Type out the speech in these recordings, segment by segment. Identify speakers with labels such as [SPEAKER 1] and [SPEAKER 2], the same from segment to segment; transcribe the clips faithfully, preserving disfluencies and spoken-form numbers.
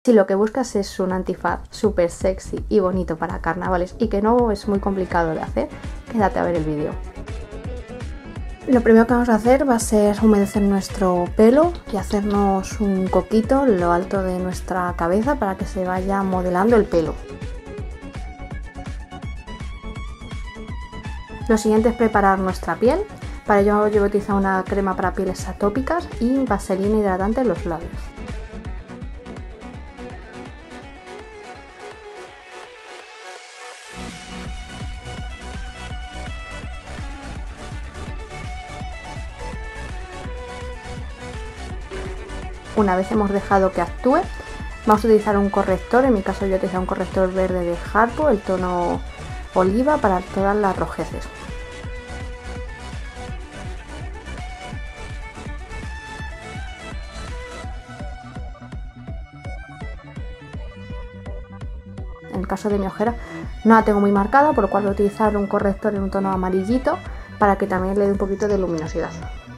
[SPEAKER 1] Si lo que buscas es un antifaz súper sexy y bonito para carnavales y que no es muy complicado de hacer, quédate a ver el vídeo. Lo primero que vamos a hacer va a ser humedecer nuestro pelo y hacernos un coquito en lo alto de nuestra cabeza para que se vaya modelando el pelo. Lo siguiente es preparar nuestra piel. Para ello yo voy a utilizar una crema para pieles atópicas y vaselina hidratante en los labios. Una vez hemos dejado que actúe, vamos a utilizar un corrector. En mi caso yo he utilizado un corrector verde de Harpo, el tono oliva, para todas las rojeces. En el caso de mi ojera no la tengo muy marcada, por lo cual voy a utilizar un corrector en un tono amarillito para que también le dé un poquito de luminosidad.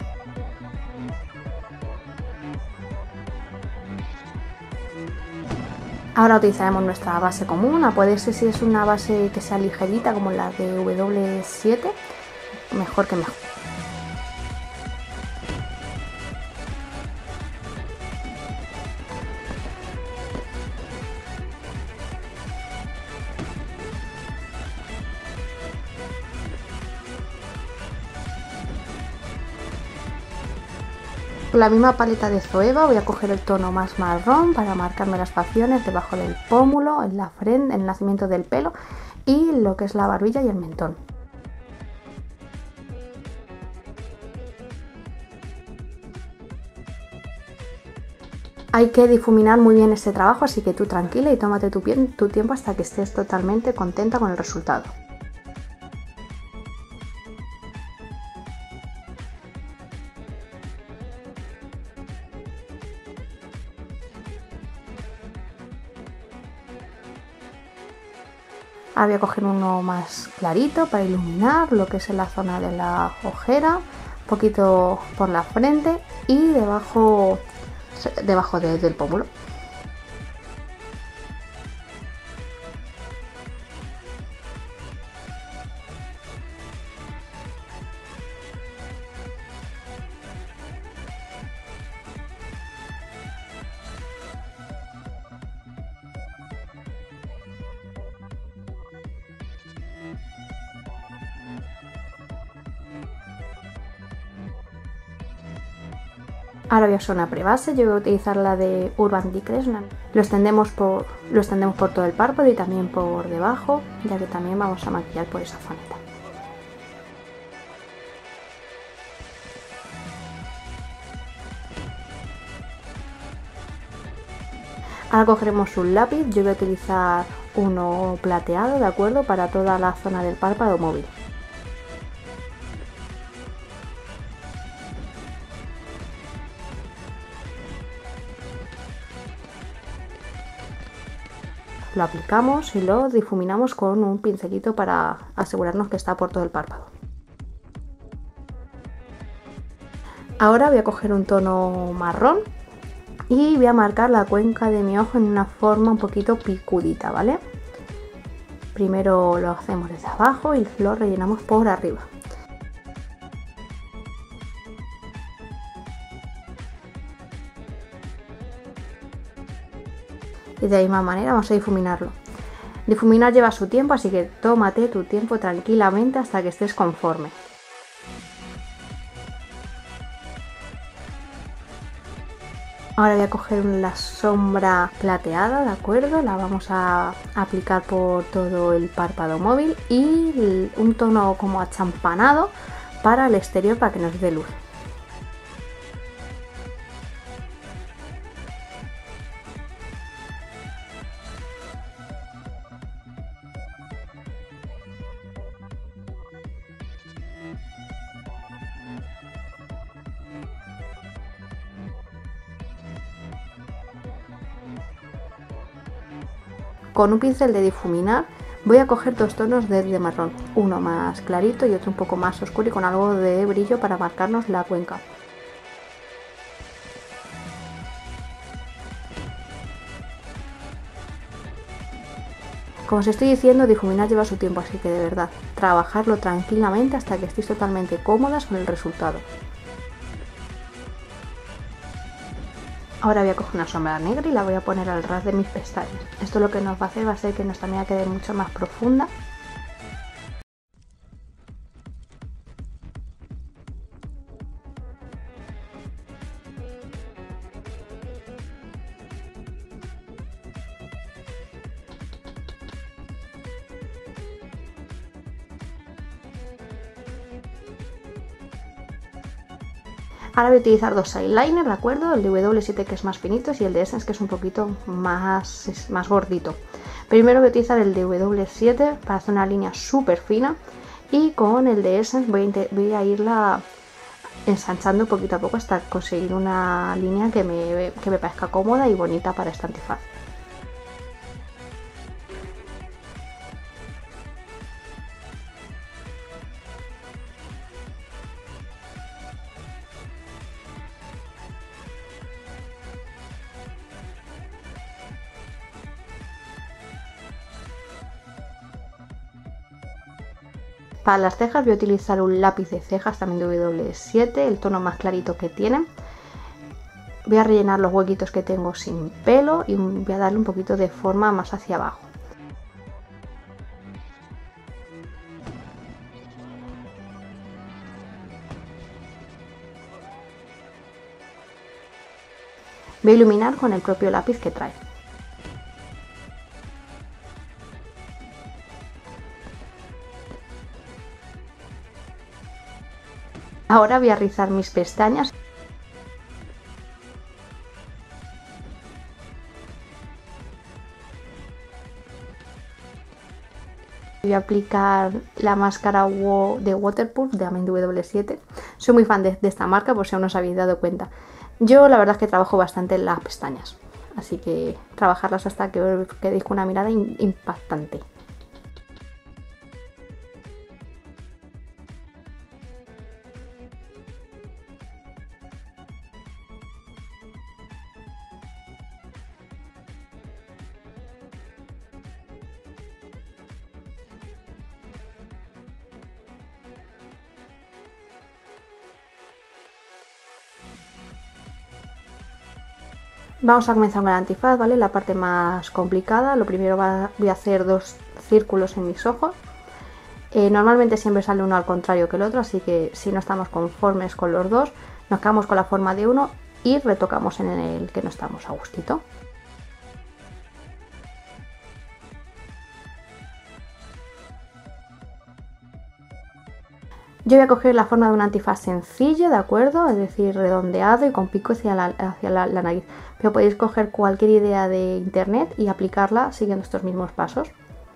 [SPEAKER 1] Ahora utilizaremos nuestra base común. A poder ser, si es una base que sea ligerita como la de W siete, mejor que mejor. Con la misma paleta de Zoeva voy a coger el tono más marrón para marcarme las facciones debajo del pómulo, en la frente, en el nacimiento del pelo y lo que es la barbilla y el mentón. Hay que difuminar muy bien este trabajo, así que tú tranquila y tómate tu, tu tiempo hasta que estés totalmente contenta con el resultado. Ahora voy a coger uno más clarito para iluminar lo que es en la zona de la ojera, un poquito por la frente y debajo, debajo de, del pómulo. Ahora voy a usar una prebase. Yo voy a utilizar la de Urban Decay. Lo extendemos por, lo extendemos por todo el párpado y también por debajo, ya que también vamos a maquillar por esa zonita. Ahora cogeremos un lápiz. Yo voy a utilizar uno plateado, ¿de acuerdo? Para toda la zona del párpado móvil. Lo aplicamos y lo difuminamos con un pincelito para asegurarnos que está por todo el párpado. Ahora voy a coger un tono marrón y voy a marcar la cuenca de mi ojo en una forma un poquito picudita, ¿vale? Primero lo hacemos desde abajo y lo rellenamos por arriba. Y de la misma manera vamos a difuminarlo. Difuminar lleva su tiempo, así que tómate tu tiempo tranquilamente hasta que estés conforme. Ahora voy a coger la sombra plateada, ¿de acuerdo? La vamos a aplicar por todo el párpado móvil y un tono como achampanado para el exterior para que nos dé luz. Con un pincel de difuminar voy a coger dos tonos de marrón, uno más clarito y otro un poco más oscuro y con algo de brillo para marcarnos la cuenca. Como os estoy diciendo, difuminar lleva su tiempo, así que de verdad, trabajarlo tranquilamente hasta que estéis totalmente cómodas con el resultado. Ahora voy a coger una sombra negra y la voy a poner al ras de mis pestañas. Esto lo que nos va a hacer va a ser que nuestra media quede mucho más profunda. Ahora voy a utilizar dos eyeliners, ¿de acuerdo? El de W siete que es más finito y el de Essence que es un poquito más, más gordito. Primero voy a utilizar el de W siete para hacer una línea súper fina y con el de Essence voy a, voy a irla ensanchando poquito a poco hasta conseguir una línea que me, que me parezca cómoda y bonita para este antifaz. Para las cejas voy a utilizar un lápiz de cejas también de W siete, el tono más clarito que tiene. Voy a rellenar los huequitos que tengo sin pelo y voy a darle un poquito de forma más hacia abajo. Voy a iluminar con el propio lápiz que trae. Ahora voy a rizar mis pestañas. Voy a aplicar la máscara de Waterproof de W siete. Soy muy fan de, de esta marca, por si aún no os habéis dado cuenta. Yo la verdad es que trabajo bastante en las pestañas, así que trabajarlas hasta que os quedéis con una mirada impactante. Vamos a comenzar con el antifaz, ¿vale? La parte más complicada. Lo primero va, voy a hacer dos círculos en mis ojos. Eh, normalmente siempre sale uno al contrario que el otro, así que si no estamos conformes con los dos, nos quedamos con la forma de uno y retocamos en el que no estamos a gustito. Yo voy a coger la forma de un antifaz sencillo, ¿de acuerdo? Es decir, redondeado y con pico hacia la, hacia la, la nariz. Pero podéis coger cualquier idea de internet y aplicarla siguiendo estos mismos pasos.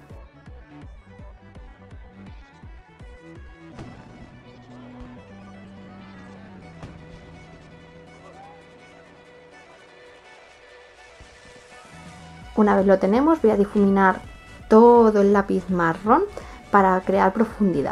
[SPEAKER 1] Una vez lo tenemos, voy a difuminar todo el lápiz marrón para crear profundidad.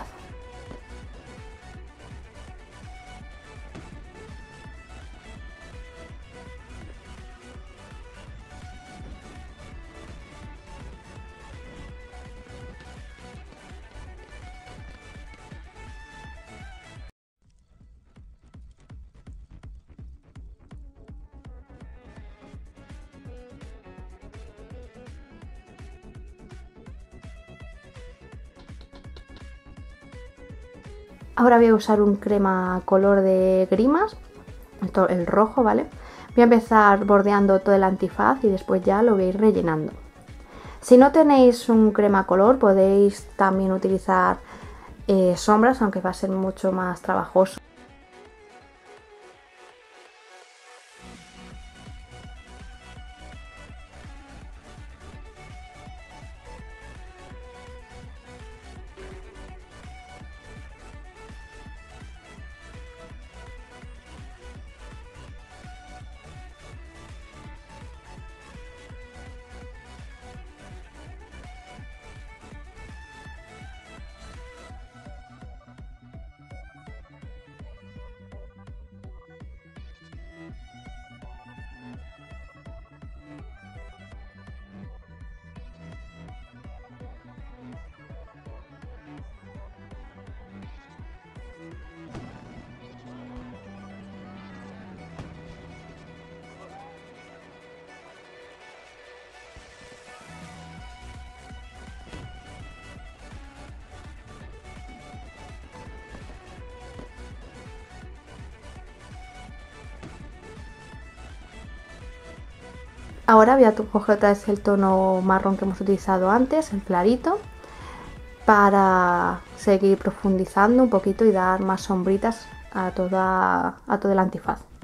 [SPEAKER 1] Ahora voy a usar un crema color de grimas, el rojo, ¿vale? Voy a empezar bordeando todo el antifaz y después ya lo voy a ir rellenando. Si no tenéis un crema color, podéis también utilizar eh, sombras, aunque va a ser mucho más trabajoso. Ahora voy a coger otra vez el tono marrón que hemos utilizado antes, el clarito, para seguir profundizando un poquito y dar más sombritas a, toda, a todo el antifaz.